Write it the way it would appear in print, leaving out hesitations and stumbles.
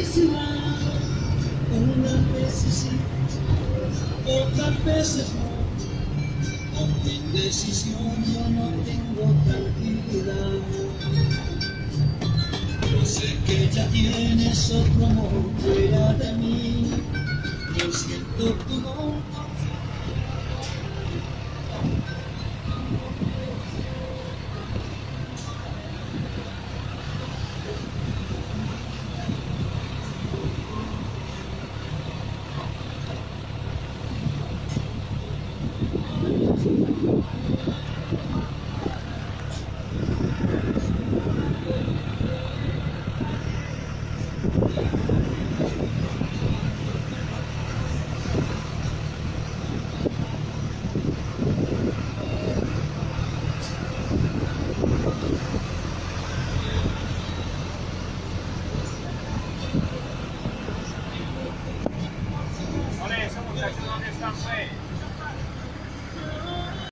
felicidad, unas veces sí, otras veces no. Con tu indecisión yo no tengo tranquilidad. Yo sé que ya tienes otro amor fuera de mí. Yo siento tu amor.